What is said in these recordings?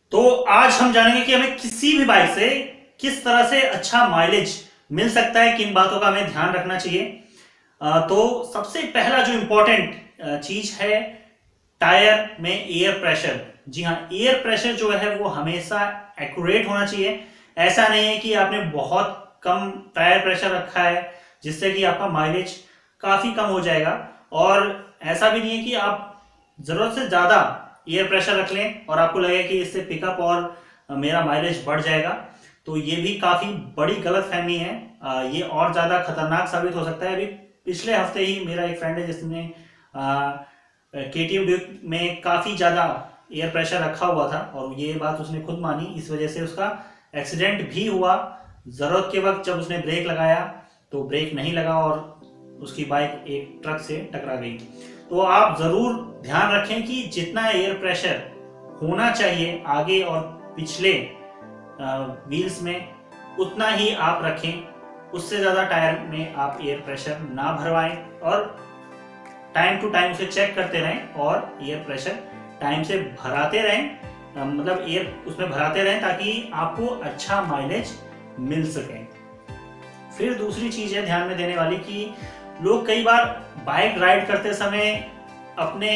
तो आज हम जानेंगे कि हमें किसी भी बाइक से किस तरह से अच्छा माइलेज मिल सकता है, किन बातों का हमें ध्यान रखना चाहिए। तो सबसे पहला जो इंपॉर्टेंट चीज है, टायर में एयर प्रेशर। जी हाँ, एयर प्रेशर जो है वो हमेशा एक्यूरेट होना चाहिए। ऐसा नहीं है कि आपने बहुत कम टायर प्रेशर रखा है जिससे कि आपका माइलेज काफी कम हो जाएगा, और ऐसा भी नहीं है कि आप जरूरत से ज्यादा एयर प्रेशर रख लें और आपको लगे कि इससे पिकअप और मेरा माइलेज बढ़ जाएगा। तो ये भी काफी बड़ी गलतफहमी है। ये और ज्यादा खतरनाक साबित हो सकता है। अभी पिछले हफ्ते ही मेरा एक फ्रेंड है जिसने केटीएम ड्यूक में काफी ज्यादा एयर प्रेशर रखा हुआ था और ये बात उसने खुद मानी। इस वजह से उसका एक्सीडेंट भी हुआ। जरूरत के वक्त जब उसने ब्रेक लगाया तो ब्रेक नहीं लगा और उसकी बाइक एक ट्रक से टकरा गई। तो आप जरूर ध्यान रखें कि जितना एयर प्रेशर होना चाहिए आगे और पिछले व्हील्स में उतना ही आप रखें। उससे ज्यादा टायर में आप एयर प्रेशर ना भरवाएं और टाइम टू टाइम उसे चेक करते रहें और एयर प्रेशर टाइम से भराते रहें, मतलब एयर उसमें भराते रहें ताकि आपको अच्छा माइलेज मिल सके। फिर दूसरी चीज है ध्यान में देने वाली कि लोग कई बार बाइक राइड करते समय अपने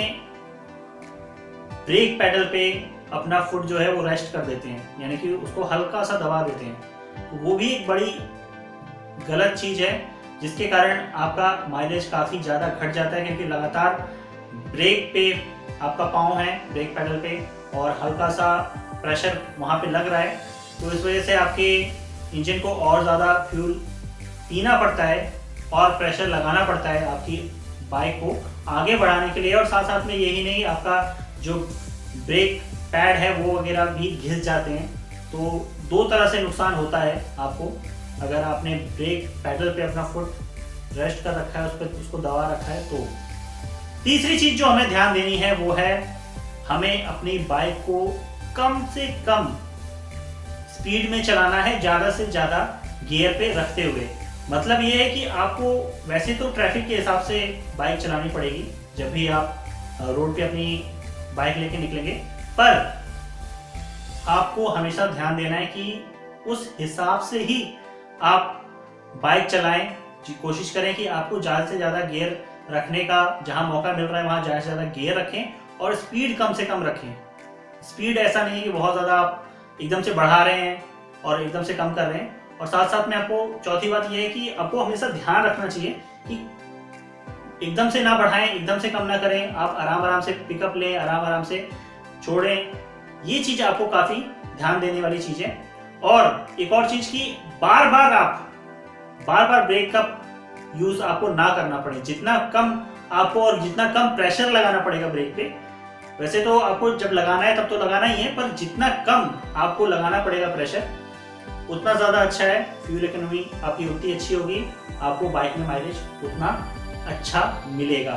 ब्रेक पैडल पे अपना फुट जो है वो रेस्ट कर देते हैं, यानी कि उसको हल्का सा दबा देते हैं। तो वो भी एक बड़ी गलत चीज है जिसके कारण आपका माइलेज काफी ज्यादा घट जाता है, क्योंकि लगातार ब्रेक पे आपका पाँव है ब्रेक पैडल पे और हल्का सा प्रेशर वहां पे लग रहा है। तो इस वजह से आपके इंजन को और ज्यादा फ्यूल पीना पड़ता है और प्रेशर लगाना पड़ता है आपकी बाइक को आगे बढ़ाने के लिए। और साथ साथ में यही नहीं, आपका जो ब्रेक पैड है वो वगैरह भी घिस जाते हैं। तो दो तरह से नुकसान होता है आपको अगर आपने ब्रेक पैडल पे अपना फुट रेस्ट कर रखा है, उस पर उसको दबा रखा है। तो तीसरी चीज जो हमें ध्यान देनी है वो है हमें अपनी बाइक को कम से कम स्पीड में चलाना है, ज्यादा से ज्यादा गियर पे रखते हुए। मतलब ये है कि आपको वैसे तो ट्रैफिक के हिसाब से बाइक चलानी पड़ेगी जब भी आप रोड पे अपनी बाइक लेके निकलेंगे, पर आपको हमेशा ध्यान देना है कि उस हिसाब से ही आप बाइक चलाएं। कोशिश करें कि आपको ज्यादा से ज्यादा गियर रखने का जहां मौका मिल रहा है वहां ज्यादा से ज्यादा गियर रखें और स्पीड कम से कम रखें। स्पीड ऐसा नहीं है कि बहुत ज्यादा आप एकदम से बढ़ा रहे हैं और एकदम से कम कर रहे हैं। और साथ साथ में आपको चौथी बात यह है कि आपको हमेशा ध्यान रखना चाहिए कि एकदम से ना बढ़ाएं, एकदम से कम ना करें। आप आराम आराम से पिकअप लें, आराम आराम से छोड़ें। ये चीज आपको काफी ध्यान देने वाली चीज है। और एक और चीज की बार बार ब्रेक का यूज आपको ना करना पड़े। जितना कम आपको और जितना कम प्रेशर लगाना पड़ेगा ब्रेक पे, वैसे तो आपको जब लगाना है तब तो लगाना ही है, पर जितना कम आपको लगाना पड़ेगा प्रेशर उतना ज्यादा अच्छा है। फ्यूल इकोनॉमी आपकी उतनी अच्छी होगी, आपको बाइक में माइलेज उतना अच्छा मिलेगा।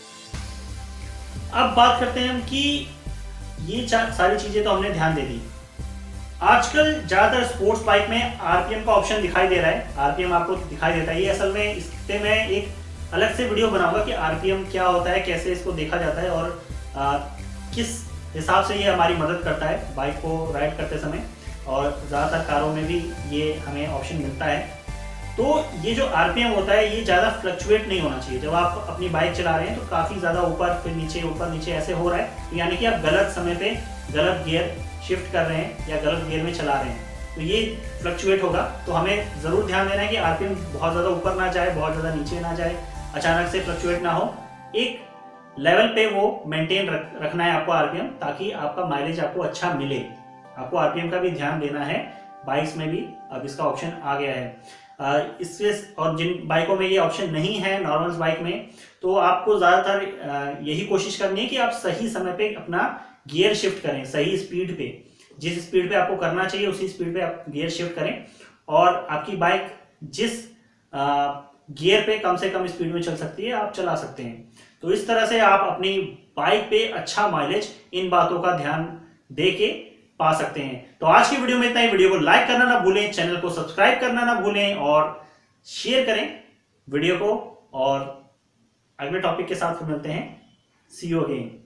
अब बात करते हैं हम कि ये सारी चीजें तो हमने ध्यान दे दी। आजकल ज्यादातर स्पोर्ट्स बाइक में आरपीएम का ऑप्शन दिखाई दे रहा है। आरपीएम आपको दिखाई देता है। ये असल में इस पे मैं एक अलग से वीडियो बनाऊंगा कि आरपीएम क्या होता है, कैसे इसको देखा जाता है और किस हिसाब से ये हमारी मदद करता है बाइक को राइड करते समय। और ज़्यादातर कारों में भी ये हमें ऑप्शन मिलता है। तो ये जो आरपीएम होता है ये ज़्यादा फ्लक्चुएट नहीं होना चाहिए। जब आप अपनी बाइक चला रहे हैं तो काफ़ी ज़्यादा ऊपर नीचे ऐसे हो रहा है, तो यानी कि आप गलत समय पे गलत गियर शिफ्ट कर रहे हैं या गलत गियर में चला रहे हैं, तो ये फ्लक्चुएट होगा। तो हमें ज़रूर ध्यान देना है कि आरपीएम बहुत ज़्यादा ऊपर ना जाए, बहुत ज़्यादा नीचे ना जाए, अचानक से फ्लक्चुएट ना हो। एक लेवल पे वो मेंटेन रखना है आपको आरपीएम, ताकि आपका माइलेज आपको अच्छा मिले। आपको आरपीएम का भी ध्यान देना है। बाइक्स में भी अब इसका ऑप्शन आ गया है इससे। और जिन बाइकों में ये ऑप्शन नहीं है नॉर्मल बाइक में, तो आपको ज़्यादातर यही कोशिश करनी है कि आप सही समय पे अपना गियर शिफ्ट करें, सही स्पीड पे। जिस स्पीड पे आपको करना चाहिए उसी स्पीड पे आप गियर शिफ्ट करें और आपकी बाइक जिस गियर पे कम से कम स्पीड में चल सकती है आप चला सकते हैं। तो इस तरह से आप अपनी बाइक पे अच्छा माइलेज इन बातों का ध्यान दे के पा सकते हैं। तो आज की वीडियो में इतना ही। वीडियो को लाइक करना ना भूलें, चैनल को सब्सक्राइब करना ना भूलें और शेयर करें वीडियो को। और अगले टॉपिक के साथ मिलते हैं। See you again.